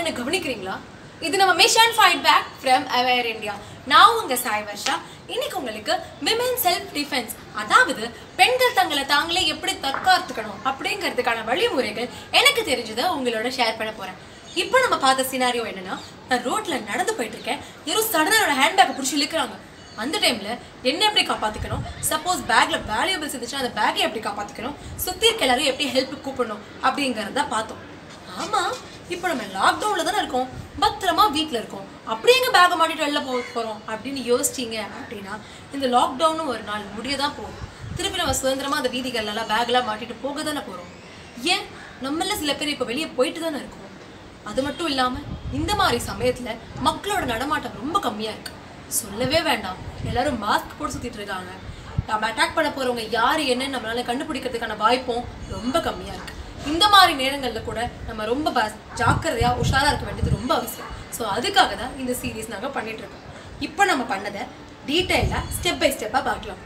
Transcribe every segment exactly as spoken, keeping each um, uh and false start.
என்ன கவனிக்கிறீங்களா? இது நம்ம mission fight back from aware India. நான் உங்க சாய் வர்ஷா. இன்னைக்கு உங்களுக்கு விமென் செல்ஃப் டிஃபென்ஸ், அதாவது பெண்கள் தங்களை தாங்களே எப்படி தற்காத்துக்கணும் அப்படிங்கிறதுக்கான வழிமுறைகள் எனக்கு தெரிஞ்சதை உங்களோட ஷேர் பண்ண போறேன். இப்போ நம்ம பார்த்த சினாரியோ என்னன்னா, நான் ரோட்ல நடந்து போயிட்டு இருக்கேன், யாரும் சடனா என்னோட ஹேண்ட்பேக்கை பிடிச்சி இழுக்கிறாங்க. அந்த டைம்ல என்ன எப்படி காப்பாத்திக்கணும், சப்போஸ் பேக்ல வேல்யூபிள்ஸ் இருந்துச்சுன்னா அந்த பேக்கை எப்படி காப்பாத்திக்கணும், சுத்தி இருக்க எல்லாரும் எப்படி ஹெல்ப் கூப்பிடணும் அப்படிங்கறத பார்த்தோம். ஆமா, இப்போ நம்ம லாக்டவுன்ல தானே இருக்கோம், பத்திரமா வீட்டில் இருக்கோம், அப்படியே எங்க பேக்கை மாட்டிட்டு வெளில போக போறோம் அப்படின்னு யோசிச்சிங்க அப்படின்னா இந்த லாக்டவுனும் ஒரு நாள் முடியதான் போகும். திருப்பி நம்ம சுதந்திரமா அந்த வீதிகள் எல்லாம் பேக்லாம் மாட்டிட்டு போக தானே போறோம். ஏன் நம்மள சில பேர் இப்போ வெளியே போயிட்டு தானே இருக்கோம். அது மட்டும் இல்லாம இந்த மாதிரி சமயத்துல மக்களோட நடமாட்டம் ரொம்ப கம்மியா இருக்கு. சொல்லவே வேண்டாம், எல்லாரும் மாஸ்க் போட்டு சுத்திட்டு இருக்காங்க. நம்ம அட்டாக் பண்ண போறவங்க யாரு என்னன்னு நம்மளால கண்டுபிடிக்கிறதுக்கான வாய்ப்பும் ரொம்ப கம்மியா இருக்கு. இந்த மாதிரி நேரங்கள்ல கூட நம்ம ரொம்ப ஜாக்கிரதையா உஷாரா இருக்க வேண்டியது ரொம்ப அவசியம். ஸோ அதுக்காக தான் இந்த சீரீஸ் நாங்க பண்ணிட்டு இருக்கோம். இப்போ நம்ம பண்ணதை டீட்டெயிலா ஸ்டெப் பை ஸ்டெப்பா பார்க்கலாம்.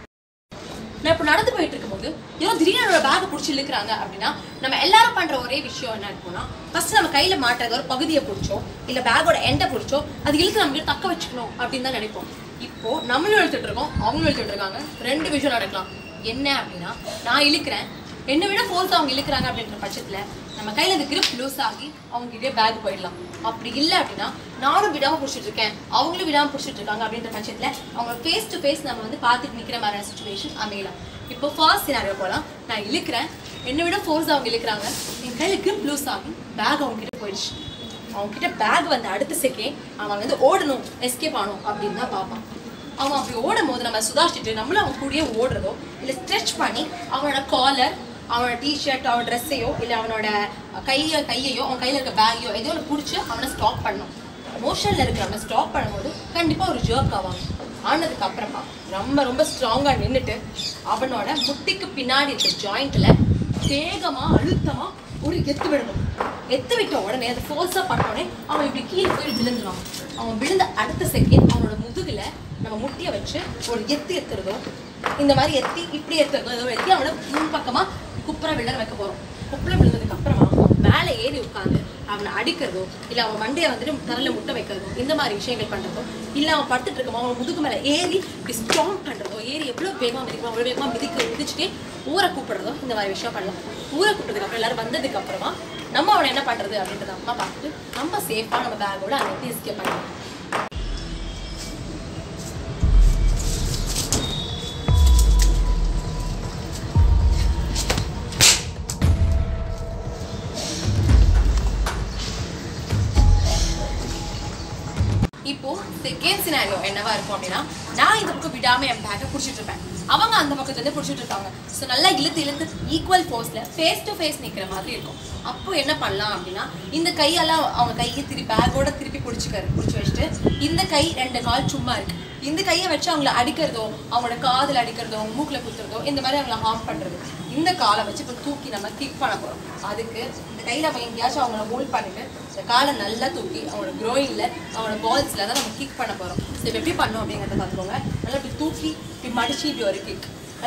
நான் இப்போ நடந்து போயிட்டு இருக்கும்போது யாரும் திடீர்னு பேக்கை பிடிச்சி இழுக்கிறாங்க அப்படின்னா நம்ம எல்லாரும் பண்ற ஒரே விஷயம் என்ன இருக்கும்னா, ஃபர்ஸ்ட் நம்ம கையில மாட்டுறத ஒரு பகுதியை பிடிச்சோ இல்ல பேக்கோட எண்டை பிடிச்சோ அது இழுத்து நம்ம தக்க வச்சுக்கணும் அப்படின்னு தான் நினைப்போம். இப்போ நம்மளும் இழுத்துட்டு இருக்கோம், அவங்களும் இழுத்துட்டு இருக்காங்க. ரெண்டு விஷயம் நடக்கலாம். என்ன அப்படின்னா, நான் இழுக்கிறேன், என்னை விட ஃபோர்ஸ் அவங்க இழுக்கிறாங்க அப்படின்ற பட்சத்துல நம்ம கையில இந்த கிரிப் லூஸ் ஆகி அவங்க கிட்டே பேக் போயிடலாம். அப்படி இல்லை அப்படின்னா நானும் விடாம பிடிச்சிட்டு இருக்கேன், அவங்களும் விடாம பிடிச்சிட்டு இருக்காங்க அப்படின்ற பட்சத்துல அவங்க ஃபேஸ் டு ஃபேஸ் நம்ம வந்து பார்த்துட்டு நிக்கிற மாதிரியான சுச்சுவேஷன் அமையலாம். இப்போ ஃபர்ஸ்ட் சினாரியோ போகலாம். நான் இழுக்கிறேன், என்னை விட ஃபோர்ஸ் அவங்க இழுக்கிறாங்க, என் கையில கிரிப் லூஸ் ஆகி பேக் அவங்க கிட்ட போயிடுச்சு. அவங்க கிட்ட பேக் வந்து அடுத்த செகண்ட் அவங்க வந்து ஓடணும், எஸ்கேப் ஆகணும் அப்படின்னு தான் பார்ப்பான். அவங்க அப்படி ஓடும் போது நம்ம சுதாரிச்சுட்டு நம்மளும் அவங்க கூடயே ஓடுறதோ இல்லை ஸ்ட்ரெச் பண்ணி அவனோட காலர், அவனோட டிஷர்ட், அவனோட ட்ரெஸ்ஸையோ இல்லை அவனோட கையை கையையோ அவன் கையில் இருக்க பேக்கையோ எதோ ஒன்று பிடிச்சி அவனை ஸ்டாப் பண்ணணும். மோஷனில் இருக்கிறவனை ஸ்டாப் பண்ணும்போது கண்டிப்பாக ஒரு ஜர்க் ஆவாங்க. ஆனதுக்கு அப்புறமா ரொம்ப ரொம்ப ஸ்ட்ராங்காக நின்றுட்டு அவனோட முட்டிக்கு பின்னாடி இருக்க ஜாயிண்ட்டில் வேகமாக அழுத்தமாக ஒரு எத்து விடணும். எத்து விட்ட உடனே அதை ஃபோர்ஸாக பண்ணோடனே அவன் இப்படி கீழே போய் விழுந்துருவான். அவன் விழுந்த அடுத்த செகண்ட் அவனோட முதுகில் நம்ம முட்டியை வச்சு ஒரு எத்து எத்துறதோ இந்த மாதிரி எத்தி இப்படி எத்துறதோ ஏதோ எத்தி அவனை முன் பக்கமாக குப்புற விழ வைக்க போகிறோம். குப்புற விழுந்ததுக்கு அப்புறமா மேலே ஏறி உட்காந்து அவனை அடிக்கிறதோ இல்லை அவன் மண்டையை வந்துட்டு தரையில் முட்டை வைக்கிறதோ இந்த மாதிரி விஷயங்கள் பண்ணுறதோ இல்லை அவன் படுத்துட்டு இருக்கமோ அவன் முதுகு மேலே ஏறி இப்படி ஸ்ட்ராங் பண்ணுறதோ, ஏறி எவ்வளோ வேகமாக மிதிக்கணும் அவ்வளோ வேகமாக மிதிக்க மிதிச்சுட்டே ஊரை கூப்பிடுறதோ இந்த மாதிரி விஷயம் பண்ணலாம். ஊரை கூப்பிட்டதுக்கு அப்புறம் எல்லாரும் வந்ததுக்கு அப்புறமா நம்ம அவனை என்ன பண்ணுறது அப்படின்றத அம்மா பார்த்துட்டு நம்ம சேஃபாக நம்ம பேக்கோட அனைத்து எஸ்கேப் பண்ணலாம். இப்போ செகண்ட் சினாரியோ என்னவா இருக்கும் அப்படின்னா, நான் இந்த பக்கம் விடாம என் பேக்கை பிடிச்சிட்டு இருப்பேன், அவங்க அந்த பக்கத்துல இருந்து பிடிச்சிட்டு இருக்காங்க. ஸோ நல்லா இழுத்து இழுத்து ஈக்குவல் ஃபோர்ஸ்ல ஃபேஸ் டு ஃபேஸ் நிற்கிற மாதிரி இருக்கும். அப்போ என்ன பண்ணலாம் அப்படின்னா, இந்த கையெல்லாம் அவங்க கையை திருப்பி பேக்கோட திருப்பி பிடிச்சிக்காரு பிடிச்சி வச்சுட்டு இந்த கை ரெண்டு கால் சும்மா இருக்கு, இந்த கையை வச்சு அவங்கள அடிக்கிறதோ அவங்களோட காதில் அடிக்கிறதோ அவங்க மூக்கில் குத்துறதோ இந்த மாதிரி அவங்கள ஹார்ம் பண்ணுறது. இந்த காலை வச்சு இப்போ தூக்கி நம்ம கிக் பண்ண போகிறோம். அதுக்கு இந்த கையில் நம்ம எங்கேயாச்சும் அவங்கள ஹோல்ட் பண்ணிட்டு இந்த காலை நல்லா தூக்கி அவங்களோட க்ரோயிங்கில் அவங்களோட பால்ஸில் தான் நம்ம கிக் பண்ண போகிறோம். ஸோ இப்போ எப்படி பண்ணோம் அப்படிங்கிறத பார்த்துக்கோங்க. நல்லா இப்படி தூக்கி இப்படி மடிச்சு இப்படி ஒரு கிக்,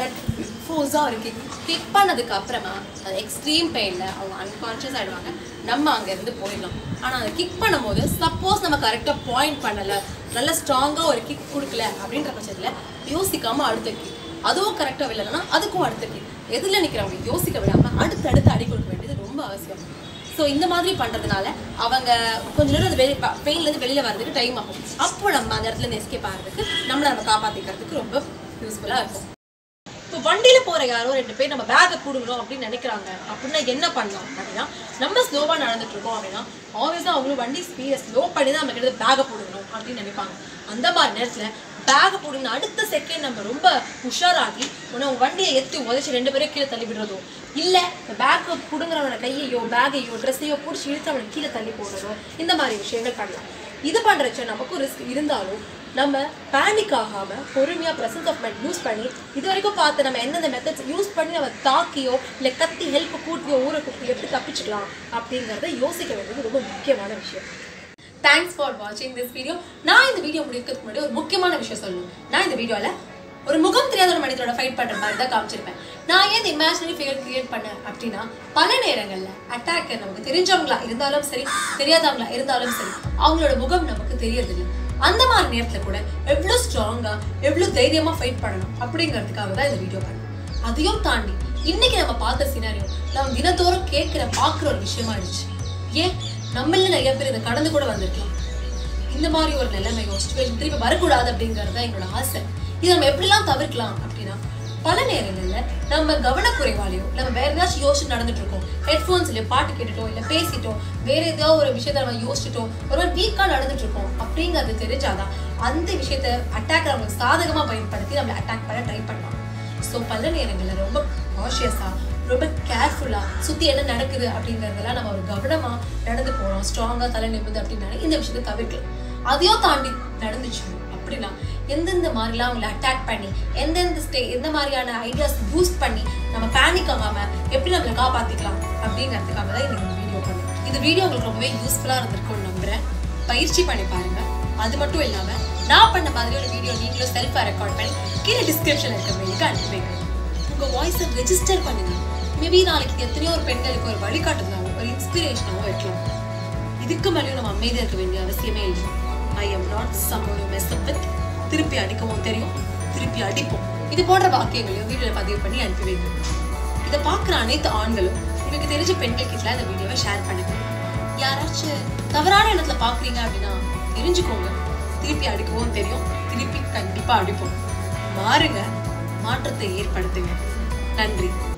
ஃபோர்ஸாக ஒரு கிக் கிக் பண்ணதுக்கு அப்புறமா அது எக்ஸ்ட்ரீம் பெயினில் அவங்க அன்கான்ஷியஸ் ஆகிடுவாங்க. நம்ம அங்கேருந்து போயிடலாம். ஆனால் அதை கிக் பண்ணும்போது சப்போஸ் நம்ம கரெக்டாக பாயிண்ட் பண்ணலை, நல்லா ஸ்ட்ராங்காக ஒரு கிக் கொடுக்கல அப்படின்ற பட்சத்தில் யோசிக்காமல் அடுத்த கிக், அதுவும் கரெக்டாக விடலைன்னா அதுக்கும் அடுத்த கிக், எதில் நிற்கிறவங்க யோசிக்க விடாமல் அடுத்து அடுத்து அடி கொடுக்க வேண்டியது ரொம்ப அவசியம். ஸோ இந்த மாதிரி பண்ணுறதுனால அவங்க கொஞ்ச நேரம் அந்த வெளியே பெயின்லேருந்து வெளியில் வர்றதுக்கு டைம் ஆகும். அப்போ நம்ம அந்த இடத்துல எஸ்கேப் ஆகிறதுக்கு நம்மளை நம்ம காப்பாற்றிக்கிறதுக்கு ரொம்ப யூஸ்ஃபுல்லாக இருக்கும். இப்போ வண்டியில் போகிற யாரோ ரெண்டு பேர் நம்ம பேக்கை கொடுக்கணும் அப்படின்னு நினைக்கிறாங்க அப்படின்னா என்ன பண்ணலாம் அப்படின்னா, நம்ம ஸ்லோவாக நடந்துட்டு இருக்கோம் அப்படின்னா ஆப்வியஸாக அவங்களும் வண்டி ஸ்பீடை ஸ்லோ பண்ணி தான் நம்ம கிட்ட பேக்கை போடணும் அப்படின்னு நினைப்பாங்க. அந்த மாதிரி நேரத்தில் பேக்கை போடுங்க அடுத்த செகண்ட் நம்ம ரொம்ப உஷாராகி உடனே வண்டியை எத்தி உதச்சி ரெண்டு பேரும் கீழே தள்ளி விடுறதோ, இல்லை பேக்கை பிடுங்குறவனோட கையையோ பேக்கையோ ட்ரெஸ்ஸையோ பிடிச்சி இழுத்து அவனை கீழே தள்ளி போடுறதோ இந்த மாதிரி விஷயங்கள் பண்ணலாம். இது பண்ணுறச்ச நமக்கும் ரிஸ்க் இருந்தாலும் நம்ம பேனிக் ஆகாமல் பொறுமையாக ப்ரெசன்ஸ் ஆஃப் மைண்ட் யூஸ் பண்ணி இது வரைக்கும் பார்த்து நம்ம எந்தெந்த மெத்தட்ஸ் யூஸ் பண்ணி நம்ம தாக்கியோ இல்லை கத்தி ஹெல்ப் கூட்டியோ ஊரை கூட்டி எப்படி தப்பிச்சுக்கலாம் அப்படிங்கிறத யோசிக்க வேண்டியது ரொம்ப முக்கியமான விஷயம். தேங்க்ஸ் ஃபார் வாட்சிங் திஸ் வீடியோ. நான் இந்த வீடியோ முடிக்கிறதுக்கு முன்னாடி ஒரு முக்கியமான விஷயம் சொல்லணும். நான் இந்த வீடியோவில் ஒரு முகம் தெரியாத ஒரு மனிதனோட ஃபைட் பண்ற மாதிரி தான் காமிச்சிருப்பேன். நான் ஏன் இமேஜினரி ஃபிகர் கிரியேட் பண்ணேன் அப்படின்னா, பல நேரங்கள்ல அட்டாக்கர் நமக்கு தெரிஞ்சவங்களா இருந்தாலும் சரி, தெரியாதவங்களா இருந்தாலும் சரி, அவங்களோட முகம் நமக்கு தெரியறதில்லை. அந்த மாதிரி நேரத்துல கூட எவ்வளவு ஸ்ட்ராங்கா எவ்வளவு தைரியமா ஃபைட் பண்ணணும் அப்படிங்கிறதுக்காக தான் இந்த வீடியோ பண்ணேன். அதையும் தாண்டி இன்னைக்கு நம்ம பார்த்த சினாரியோ நம்ம தினத்தோறும் கேட்கிற பாக்குற ஒரு விஷயமா இருந்துச்சு. ஏன் நம்மள நிறைய பேர் இதை கடந்து கூட வந்திருக்கலாம். இந்த மாதிரி ஒரு நிலைமையோ சிச்சுவேஷன் திருப்பி வரக்கூடாது அப்படிங்கிறது தான் என்னோட ஆசை. இதை நம்ம எப்படிலாம் தவிர்க்கலாம் அப்படின்னா, பல நேரங்கள்ல நம்ம கவனக்குறைவாலையோ நம்ம வேற ஏதாச்சும் யோசிச்சு நடந்துட்டு இருக்கோம், ஹெட்ஃபோன்ஸ்லயோ பாட்டு கேட்டுட்டோம், இல்ல பேசிட்டோம், வேற ஏதாவது ஒரு விஷயத்த நம்ம யோசிச்சுட்டோம், ஒரு வீக்கா நடந்துட்டு இருக்கோம் அப்படிங்கிறது தெரிஞ்சாதான் அந்த விஷயத்த அட்டாக் நம்மளுக்கு சாதகமா பயன்படுத்தி நம்மளை அட்டாக் பண்ண ட்ரை பண்ணுவாங்க. ஸோ பல நேரங்கள்ல ரொம்ப கான்ஷியஸா ரொம்ப கேர்ஃபுல்லா சுத்தி என்ன நடக்குது அப்படிங்கறதெல்லாம் நம்ம ஒரு கவனமா நடந்து போறோம், ஸ்ட்ராங்கா தலை நிமிந்து அப்படின்னாலே இந்த விஷயத்த தவிர்க்கலாம். அதையும் தாண்டி நடந்துச்சு அப்படின்னா எந்தெந்த மாதிரிலாம் அவங்களை அட்டாக் பண்ணி எந்தெந்த ஸ்டே எந்த மாதிரியான ஐடியாஸ் பூஸ்ட் பண்ணி நம்ம பேனிக் ஆகாம எப்படி நம்மளை காப்பாத்திக்கலாம் அப்படிங்கிறதுக்காக தான் இந்த வீடியோ பண்ணேன். இந்த வீடியோ உங்களுக்கு ரொம்பவே யூஸ்ஃபுல்லா இருந்திருக்கும்னு நம்புறேன். பயிற்சி பண்ணி பாருங்க. அது மட்டும் இல்லாம நான் பண்ண மாதிரி ஒரு வீடியோ நீங்களும் செல்ஃபா ரெக்கார்ட் பண்ணி கீழே டிஸ்கிரிப்ஷன்ல இருக்க மெயிலுக்கு அனுப்பி வைங்க. உங்க வாய்ஸை ரெஜிஸ்டர் பண்ணுங்க. மேபி நாளைக்கு எத்தனையோ ஒரு பெண்களுக்கு ஒரு வழிகாட்டுதலாவோ ஒரு இன்ஸ்பிரேஷனாவோ இருக்கலாம். இதுக்கு மேலேயும் நம்ம அமைதியாக இருக்க வேண்டிய அவசியமே இல்லை. I am not someone you mess up with. திருப்பி அடிக்கவும் தெரியும், திருப்பி அடிப்போம். இது போன்ற வாக்கியங்களையும் வீடியோவில் பதிவு பண்ணி அனுப்பி வைங்க. இதை பார்க்குற அனைத்து ஆண்களும் உங்களுக்கு தெரிஞ்ச பெண்கள் கிட்ட இந்த வீடியோவை ஷேர் பண்ணுங்க. யாராச்சும் தவறான இடத்துல பார்க்குறீங்க அப்படின்னா தெரிஞ்சுக்கோங்க. திருப்பி அடிக்கவும் தெரியும், திருப்பி கண்டிப்பாக அடிப்போம். மாறுங்க, மாற்றத்தை ஏற்படுத்துங்க. நன்றி.